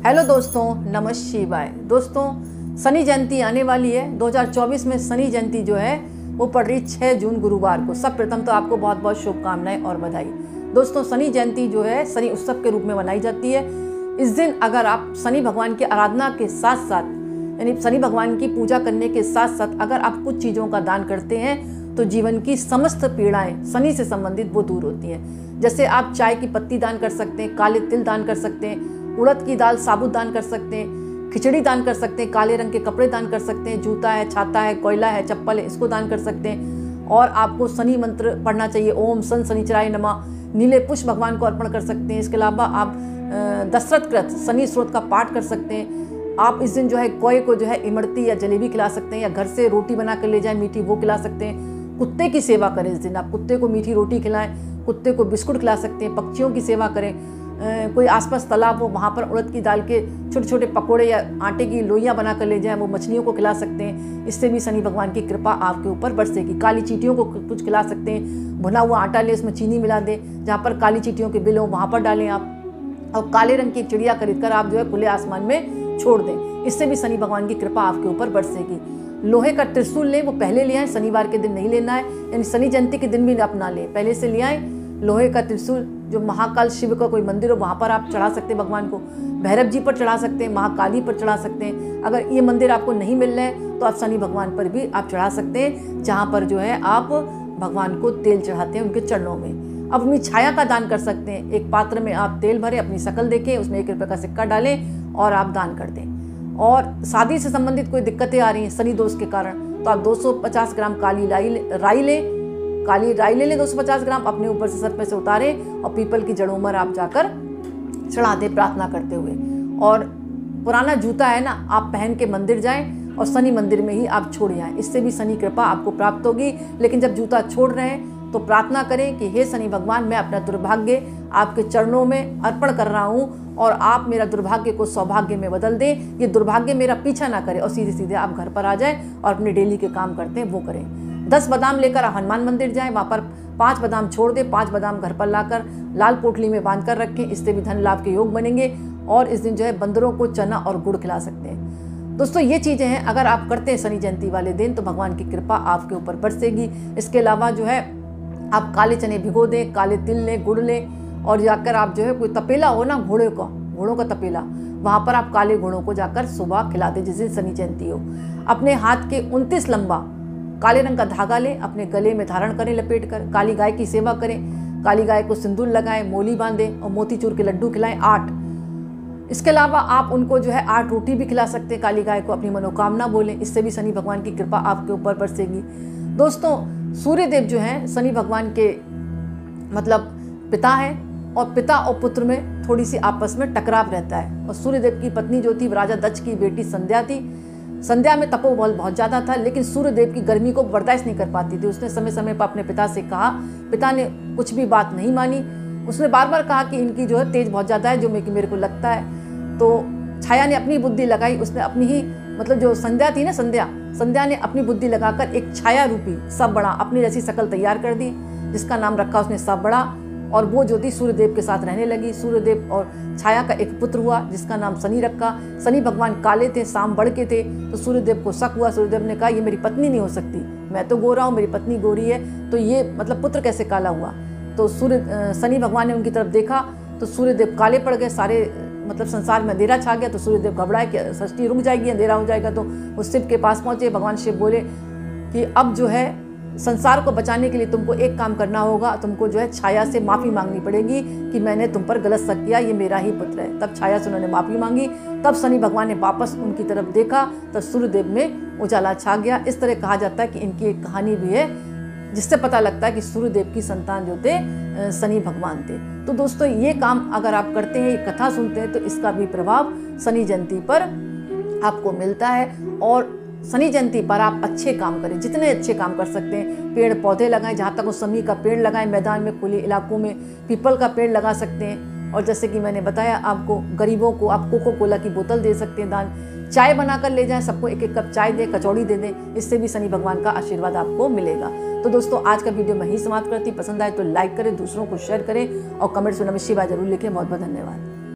Hello दोस्तों, नमः शिवाय। दोस्तों, शनि जयंती आने वाली है। 2024 में शनि जयंती जो है वो पड़ रही 6 जून गुरुवार को। सब प्रथम तो आपको बहुत बहुत शुभकामनाएं और बधाई। दोस्तों, शनि जयंती जो है शनि उत्सव के रूप में मनाई जाती है। इस दिन अगर आप शनि भगवान की आराधना के साथ साथ यानी शनि भगवान की पूजा करने के साथ साथ अगर आप कुछ चीज़ों का दान करते हैं तो जीवन की समस्त पीड़ाएं शनि से संबंधित वो दूर होती हैं। जैसे आप चाय की पत्ती दान कर सकते हैं, काले तिल दान कर सकते हैं, उड़द की दाल साबुत दान कर सकते हैं, खिचड़ी दान कर सकते हैं, काले रंग के कपड़े दान कर सकते हैं, जूता है, छाता है, कोयला है, चप्पल है, इसको दान कर सकते हैं। और आपको शनि मंत्र पढ़ना चाहिए, ओम सन शनिचराय नमः। नीले पुष्प भगवान को अर्पण कर सकते हैं। इसके अलावा आप दशरथ कृत शनि स्रोत का पाठ कर सकते हैं। आप इस दिन जो है कोई को जो है इमरती या जलेबी खिला सकते हैं, या घर से रोटी बना कर ले जाएं मीठी, वो खिला सकते हैं। कुत्ते की सेवा करें इस दिन, आप कुत्ते को मीठी रोटी खिलाएं, कुत्ते को बिस्कुट खिला सकते हैं, पक्षियों की सेवा करें। कोई आसपास तालाब हो वहाँ पर उड़द की दाल के छोटे छोटे पकोड़े या आटे की लोइयाँ बना कर ले जाएं, वो मछलियों को खिला सकते हैं। इससे भी शनि भगवान की कृपा आपके ऊपर बरसेगी। काली चींटियों को कुछ खिला सकते हैं। भुना हुआ आटा ले, उसमें चीनी मिला दें, जहाँ पर काली चींटियों के बिल हो वहाँ पर डालें आप। और काले रंग की चिड़िया खरीद कर आप जो है खुले आसमान में छोड़ दें। इससे भी शनि भगवान की कृपा आपके ऊपर बरसेगी। लोहे का त्रिशूल लें, वो पहले ले आए, शनिवार के दिन नहीं लेना है, यानी शनि जयंती के दिन भी आप ना लें, पहले से ले आए। लोहे का त्रिशूल जो महाकाल शिव का कोई मंदिर हो वहाँ पर आप चढ़ा सकते हैं भगवान को, भैरव जी पर चढ़ा सकते हैं, महाकाली पर चढ़ा सकते हैं। अगर ये मंदिर आपको नहीं मिल रहे हैं तो आप शनि भगवान पर भी आप चढ़ा सकते हैं, जहाँ पर जो है आप भगवान को तेल चढ़ाते हैं उनके चरणों में। अब अपनी छाया का दान कर सकते हैं। एक पात्र में आप तेल भरें, अपनी शक्ल देखें, उसमें 1 रुपये का सिक्का डालें और आप दान कर दें। और शादी से संबंधित कोई दिक्कतें आ रही हैं शनि दोष के कारण, तो आप 250 ग्राम काली राई लें, काली राई ले लें 250 ग्राम, अपने ऊपर से सर पे से उतारें और पीपल की जड़ों पर आप जाकर चढ़ा दें प्रार्थना करते हुए। और पुराना जूता है ना, आप पहन के मंदिर जाएं और शनि मंदिर में ही आप छोड़ आएँ, इससे भी शनि कृपा आपको प्राप्त होगी। लेकिन जब जूता छोड़ रहे हैं तो प्रार्थना करें कि हे शनि भगवान, मैं अपना दुर्भाग्य आपके चरणों में अर्पण कर रहा हूँ और आप मेरा दुर्भाग्य को सौभाग्य में बदल दें। ये दुर्भाग्य मेरा पीछा ना करे और सीधे सीधे आप घर पर आ जाएं और अपने डेली के काम करते हैं वो करें। 10 बादाम लेकर हनुमान मंदिर जाएं, वहाँ पर 5 बादाम छोड़ दें, 5 बादाम घर पर लाकर लाल पोटली में बांध कर रखें, इससे भी धन लाभ के योग बनेंगे। और इस दिन जो है बंदरों को चना और गुड़ खिला सकते हैं। दोस्तों, ये चीज़ें हैं, अगर आप करते हैं शनि जयंती वाले दिन तो भगवान की कृपा आपके ऊपर बरसेगी। इसके अलावा जो है आप काले चने भिगो दें, काले तिल लें, गुड़ लें और जाकर आप जो है कोई तपेला हो ना, घोड़ों का तपेला, वहाँ पर आप काले घोड़ों को जाकर सुबह खिला दें जिस दिन शनि जयंती हो। अपने हाथ के 29 लंबा काले रंग का धागा लें, अपने गले में धारण करें लपेट कर, काली गाय की सेवा करें, काली गाय को सिंदूर लगाएं, मोली बांधें और मोतीचूर के लड्डू खिलाएं 8। इसके अलावा आप उनको जो है 8 रोटी भी खिला सकते हैं काली गाय को, अपनी मनोकामना बोलें, इससे भी शनि भगवान की कृपा आपके ऊपर बरसेगी। दोस्तों, सूर्यदेव जो हैं शनि भगवान के मतलब पिता हैं और पिता और पुत्र में थोड़ी सी आपस में टकराव रहता है। और सूर्यदेव की पत्नी जो थी राजा दक्ष की बेटी संध्या थी। संध्या में तपोबल बहुत ज़्यादा था, लेकिन सूर्यदेव की गर्मी को बर्दाश्त नहीं कर पाती थी। उसने समय समय पर अपने पिता से कहा, पिता ने कुछ भी बात नहीं मानी। उसने बार बार कहा कि इनकी जो है तेज बहुत ज़्यादा है, जो मेरे को लगता है। तो छाया ने अपनी बुद्धि लगाई, उसने अपनी ही मतलब जो संध्या थी ना, संध्या ने अपनी बुद्धि लगाकर एक छाया रूपी सब बड़ा अपनी जैसी शक्ल तैयार कर दी, जिसका नाम रखा उसने सब बड़ा। और वो जो थी सूर्यदेव के साथ रहने लगी। सूर्यदेव और छाया का एक पुत्र हुआ जिसका नाम शनि रखा। शनि भगवान काले थे, शाम बढ़ के थे, तो सूर्यदेव को शक हुआ। सूर्यदेव ने कहा, ये मेरी पत्नी नहीं हो सकती, मैं तो गोरा हूँ, मेरी पत्नी गोरी है, तो ये मतलब पुत्र कैसे काला हुआ। तो शनि भगवान ने उनकी तरफ देखा तो सूर्यदेव काले पड़ गए, सारे मतलब संसार में अंधेरा छा गया। तो सूर्यदेव घबराए कि सृष्टि रुक जाएगी, अंधेरा हो जाएगा। तो वो शिव के पास पहुँचे। भगवान शिव बोले कि अब जो है संसार को बचाने के लिए तुमको एक काम करना होगा, तुमको जो है छाया से माफ़ी मांगनी पड़ेगी कि मैंने तुम पर गलत शक किया, ये मेरा ही पुत्र है। तब छाया से उन्होंने माफ़ी मांगी। तब शनि भगवान ने वापस उनकी तरफ देखा तो सूर्यदेव में उजाला छा गया। इस तरह कहा जाता है कि इनकी एक कहानी भी है जिससे पता लगता है कि सूर्यदेव की संतान जो थे शनि भगवान थे। तो दोस्तों, ये काम अगर आप करते हैं, ये कथा सुनते हैं, तो इसका भी प्रभाव शनि जयंती पर आपको मिलता है। और शनि जयंती पर आप अच्छे काम करें, जितने अच्छे काम कर सकते हैं। पेड़ पौधे लगाएं, जहाँ तक वो समी का पेड़ लगाएं, मैदान में खुले इलाकों में पीपल का पेड़ लगा सकते हैं। और जैसे कि मैंने बताया आपको, गरीबों को आप कोको कोला की बोतल दे सकते हैं दान। चाय बनाकर ले जाएं, सबको 1-1 कप चाय दें, कचौड़ी दे दें, इससे भी शनि भगवान का आशीर्वाद आपको मिलेगा। तो दोस्तों, आज का वीडियो मैं ही समाप्त करती। पसंद आए तो लाइक करें, दूसरों को शेयर करें और कमेंट्स में नमः शिवाय जरूर लिखें। बहुत बहुत धन्यवाद।